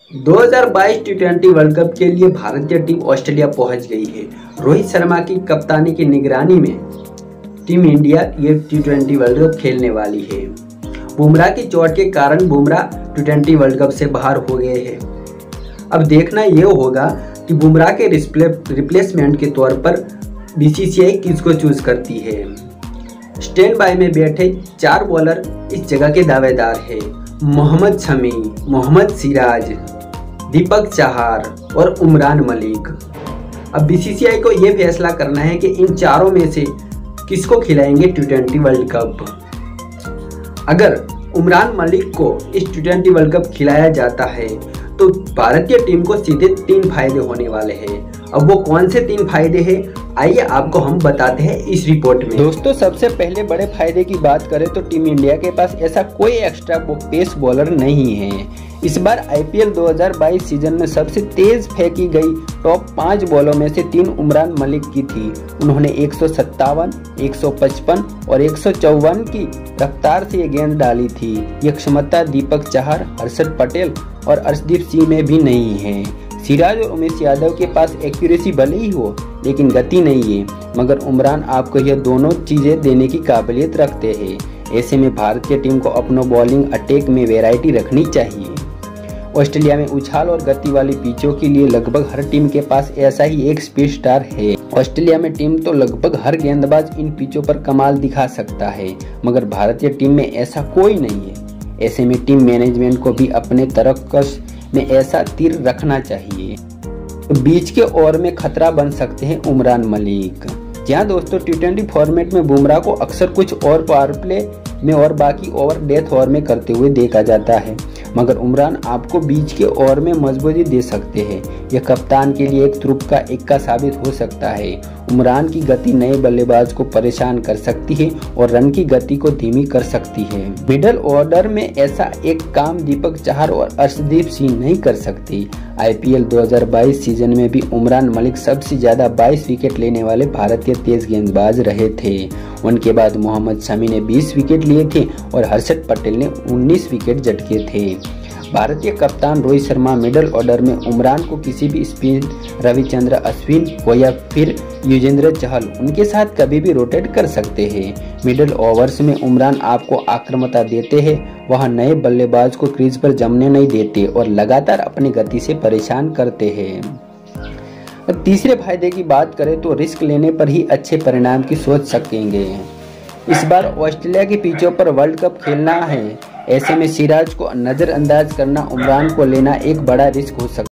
2022 टी20 world cup के लिए भारतीय टीम ऑस्ट्रेलिया पहुंच गई है। रोहित शर्मा की कप्तानी की निगरानी में टीम इंडिया ये टी20 वर्ल्ड कप खेलने वाली है। बुमराह की चोट के कारण बुमराह टी20 वर्ल्ड कप से बाहर हो गए हैं। अब देखना ये होगा कि बुमराह के रिप्लेसमेंट के तौर पर बीसीसीआई किसको चूज करती है। स्टैंड बाय में बैठे 4 बॉलर इस जगह के दावेदार हैं। मोहम्मद शमी, मोहम्मद सिराज, दीपक चाहर और उमरान मलिक। अब बीसीसीआई को यह फैसला करना है कि इन चारों में से किसको खिलाएंगे टी20 वर्ल्ड कप। अगर उमरान मलिक को इस टी20 वर्ल्ड कप खिलाया जाता है तो भारतीय टीम को सीधे 3 फायदे होने वाले हैं। अब वो कौन से 3 फायदे हैं, आइए आपको हम बताते हैं इस रिपोर्ट में। दोस्तों, सबसे पहले बड़े फायदे की बात करें तो टीम इंडिया के पास ऐसा कोई एक्स्ट्रा पेस बॉलर नहीं है। इस बार आईपीएल 2022 सीजन में सबसे तेज फेंकी गई टॉप 5 बॉलों में से 3 उमरान मलिक की थी। उन्होंने 157, 155 और 154 की रफ्तार से ये गेंद डाली थी। ये क्षमता दीपक चाहर, हर्षद पटेल और अर्शदीप सिंह में भी नहीं है। सिराज और उमेश यादव के पास एक्यूरेसी भले ही हो लेकिन गति नहीं है, मगर उमरान आपको यह दोनों चीजें देने की काबिलियत रखते हैं। ऐसे में भारतीय टीम को अपना बॉलिंग अटैक में वैरायटी रखनी चाहिए। ऑस्ट्रेलिया में उछाल और गति वाली पिचों के लिए लगभग हर टीम के पास ऐसा ही एक स्पीड स्टार है। ऑस्ट्रेलिया में टीम तो लगभग हर गेंदबाज इन पिचों पर कमाल दिखा सकता है, मगर भारतीय टीम में ऐसा कोई नहीं है। ऐसे में टीम मैनेजमेंट को भी अपने तरकश में ऐसा तीर रखना चाहिए। तो बीच के ओवर में खतरा बन सकते हैं उमरान मलिक। जहां दोस्तों टी20 फॉर्मेट में बुमराह को अक्सर कुछ और पावर प्ले में और बाकी ओवर डेथ ओवर में करते हुए देखा जाता है, मगर उमरान आपको बीच के ओवर में मजबूती दे सकते हैं। यह कप्तान के लिए एक तुरुप का इक्का साबित हो सकता है। उमरान की गति नए बल्लेबाज को परेशान कर सकती है और रन की गति को धीमी कर सकती है। मिडल ऑर्डर में ऐसा एक काम दीपक चाहर और अर्शदीप सिंह नहीं कर सकते। आईपीएल 2022 सीजन में भी उमरान मलिक सबसे ज्यादा 22 विकेट लेने वाले भारतीय तेज गेंदबाज रहे थे। उनके बाद मोहम्मद शमी ने 20 विकेट लिए थे और हर्षद पटेल ने 19 विकेट झटके थे। भारतीय कप्तान रोहित शर्मा मिडल ऑर्डर में उमरान को किसी भी स्पिन रविचंद्र अश्विन हो या फिर युजवेंद्र चहल उनके साथ कभी भी रोटेट कर सकते हैं। मिडल ओवर्स में उमरान आपको आक्रामकता देते हैं, वह नए बल्लेबाज को क्रीज पर जमने नहीं देते और लगातार अपनी गति से परेशान करते हैं। तीसरे फायदे की बात करें तो रिस्क लेने पर ही अच्छे परिणाम की सोच सकेंगे। इस बार ऑस्ट्रेलिया की पिचों पर वर्ल्ड कप खेलना है। ऐसे में सिराज को नजरअंदाज करना उमरान को लेना एक बड़ा रिस्क हो सकता है।